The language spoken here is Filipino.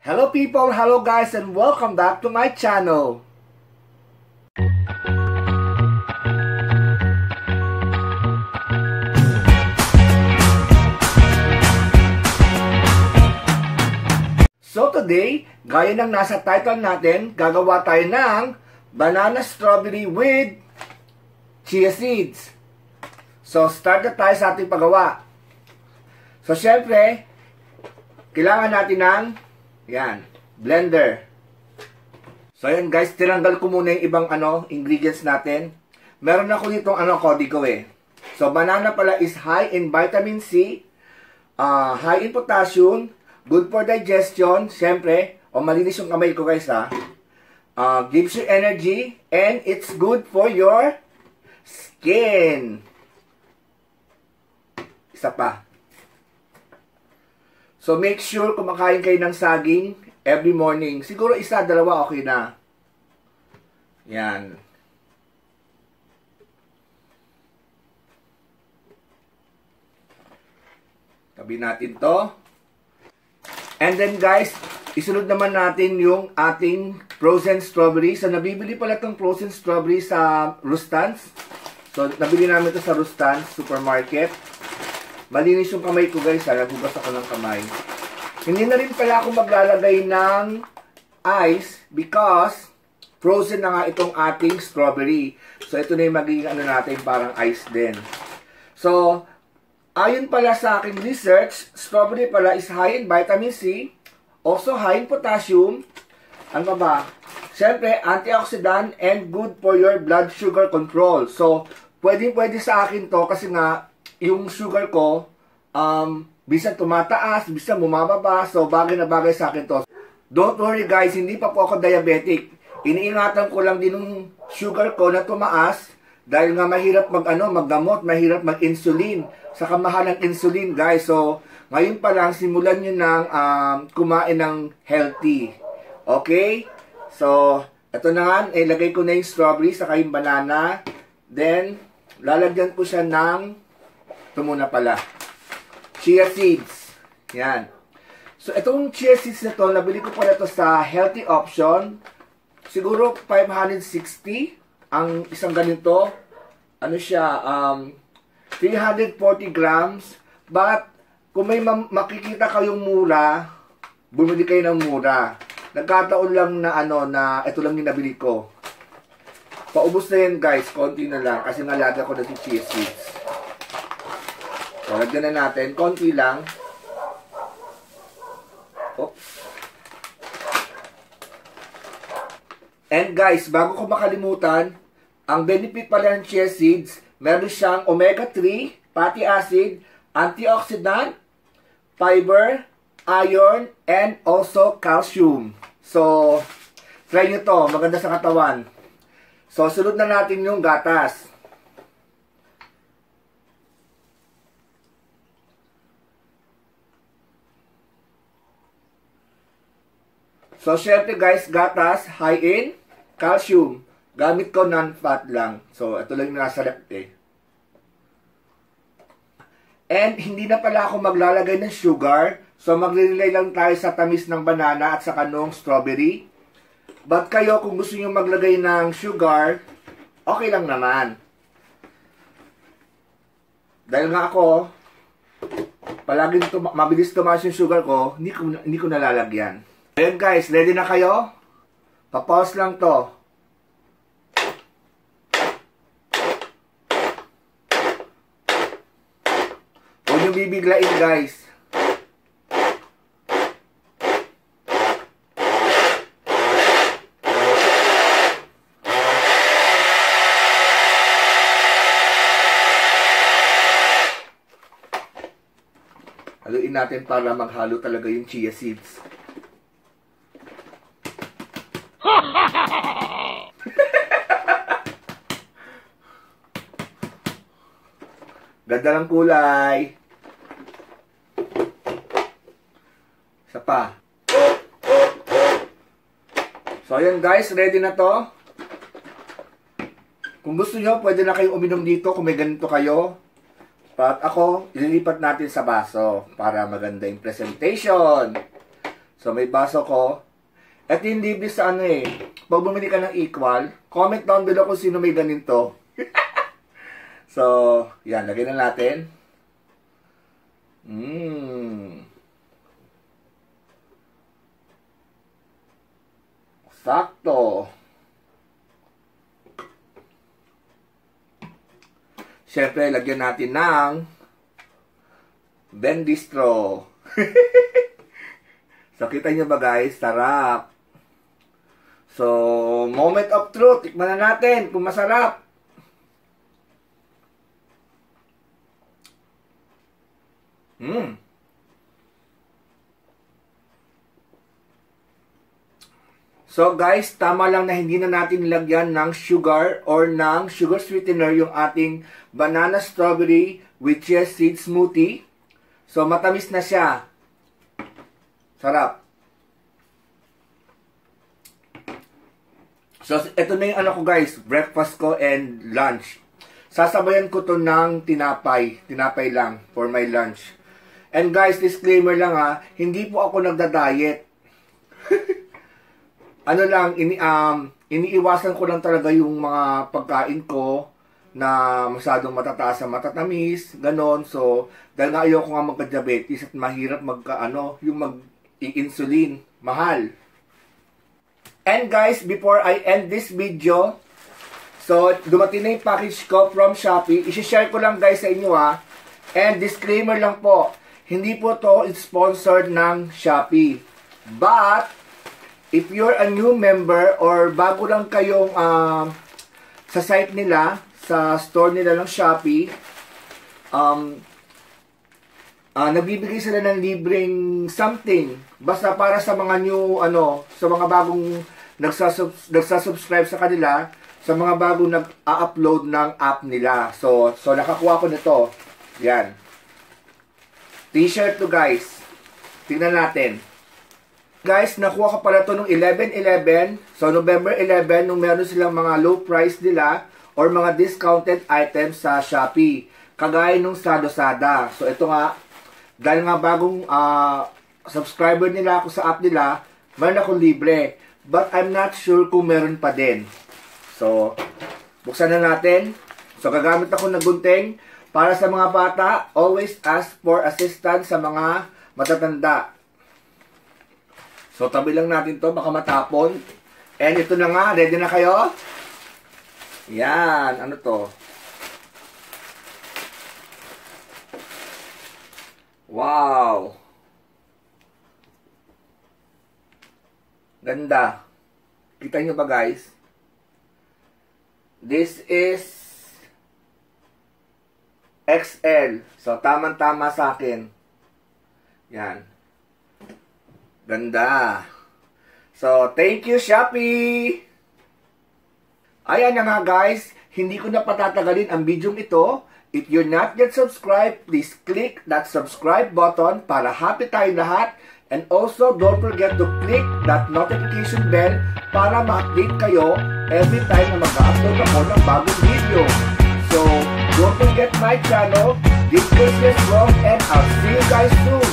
Hello people, hello guys, and welcome back to my channel. So today, gaya ng nasa title natin, gagawa tayo ng banana strawberry with chia seeds. So start na tayo sa ating paggawa. So syempre, kailangan natin ng blender. So ayan guys, tinanggal ko muna yung ibang ingredients natin. Meron ako ditong kodigo eh. So banana pala is high in vitamin C, high in potassium, good for digestion, syempre, malinis yung kamay ko guys ha. Gives you energy, and it's good for your skin. Isa pa. So make sure kumakain kayo ng saging every morning. Siguro isa, dalawa, okay na. Yan. Tabi natin to. And then guys, isunod naman natin yung ating frozen strawberry. So nabibili pala itong frozen strawberry sa Rustans. So nabili namin ito sa Rustans Supermarket. Malinis yung kamay ko guys, nagugas ako ng kamay. Hindi na rin pala ako maglalagay ng ice because frozen na nga itong ating strawberry. So ito na yung magiging natin, parang ice din. So ayon pala sa aking research, strawberry pala is high in vitamin C, also high in potassium. Ano ba? Siyempre, antioxidant and good for your blood sugar control. So pwede sa akin to kasi nga yung sugar ko, bisan tumataas, bisan bumababa, so bagay na bagay sa akin to. Don't worry guys, hindi pa po ako diabetic. Iniingatan ko lang din yung sugar ko na tumaas, dahil nga mahirap maggamot, mahirap mag-insulin, sa kamahal ng insulin guys. So, ngayon pa lang, simulan nyo ng kumain ng healthy. Okay? So, ito na nga, ilagay ko na yung strawberry, saka yung banana. Then, lalagyan ko siya ng ito muna pala, chia seeds. Yan. So, itong chia seeds na ito, nabili ko pala ito sa Healthy Option. Siguro 560 ang isang ganito. Ano siya? 340 grams. But, kung may makikita kayong mura, bumili kayo ng mura. Nagkataon lang na na ito lang yung nabili ko. Paubos na yan guys, konti na lang. Kasi nalaga ko na si chia seeds. So, lagyan na natin. Konti lang. Oops. And guys, bago ko makalimutan, ang benefit pala ng chia seeds, meron siyang omega-3, fatty acid, antioxidant, fiber, iron, and also calcium. So, try nyo to. Maganda sa katawan. So, sunod na natin yung gatas. So, syempre guys, gatas, high in calcium. Gamit ko non-fat lang. So, ito lang yung nasa rep eh. And, hindi na pala ako maglalagay ng sugar. So, magre-rely lang tayo sa tamis ng banana at saka nung strawberry. But kayo, kung gusto nyo maglagay ng sugar, okay lang naman. Dahil nga ako, palaging mabilis tumaas yung sugar ko, hindi ko nalalagyan. Ayan guys, ready na kayo? Pa-pause lang to. Huwag nyo bibiglain guys. Haluin natin para maghalo talaga yung chia seeds. Ganda ng kulay. Isa pa. So ayan guys, ready na to. Kung gusto nyo, pwede na kayong uminom dito kung may ganito kayo. At ako, ililipat natin sa baso para maganda yung presentation. So So, may baso ko. At hindi sa ano eh. Pag bumili ka ng equal, comment down below kung sino may ganito. So, yan. Lagyan na natin. Sakto. Siyempre, lagyan natin ng Bendistro. So, kita nyo ba guys? Sarap. So, moment of truth. Tikman na natin kung masarap. So guys, tama lang na hindi na natin nilagyan ng sugar or ng sugar sweetener yung ating banana strawberry with chia seed smoothie. So matamis na siya. Sarap. So ito na yung ano ko guys, breakfast ko and lunch. Sasabayan ko to ng tinapay. Tinapay lang for my lunch. And guys, disclaimer lang ha, hindi po ako nagda-diet. Ano lang, iniiwasan ko lang talaga yung mga pagkain ko na masyadong matataas sa matatamis, ganon. So, dahil nga ayoko nga magka-diabetes at mahirap yung mag-insulin, mahal. And guys, before I end this video, so, dumating na yung package ko from Shopee. I-share ko lang guys sa inyo ha. And disclaimer lang po, hindi po to sponsored ng Shopee. But, if you're a new member or bago lang kayong sa site nila, sa store nila ng Shopee, nagbibigay sila ng libreng something. Basta para sa mga new, sa mga bagong nagsasubscribe sa kanila, sa mga bagong nag-upload ng app nila. So nakakuha ko nito. Yan. T-shirt to guys. Tingnan natin. Guys, nakuha ko pala ito nung 11/11. So, November 11, nung meron silang mga low price nila or mga discounted items sa Shopee. Kagaya nung sa Lazada. So, ito nga, dahil nga bagong subscriber nila ako sa app nila, meron akong libre. But I'm not sure kung meron pa din. So, buksan na natin. So, gagamit ako ng gunting. Para sa mga bata, always ask for assistance sa mga matatanda. So, tabi lang natin to, baka matapon. And ito na nga, ready na kayo? Yan, ano to? Wow! Ganda. Kita nyo ba guys? This is XL. So, tamang-tama sa akin. Yan. Ganda. So, thank you, Shopee! Ayan na nga, guys. Hindi ko na patatagalin ang video ito. If you're not yet subscribed, please click that subscribe button para happy tayong lahat. And also, don't forget to click that notification bell para ma-update kayo every time na mag-upload ako ng bagong video. So, don't forget my channel. This is Vlog, and I'll see you guys soon.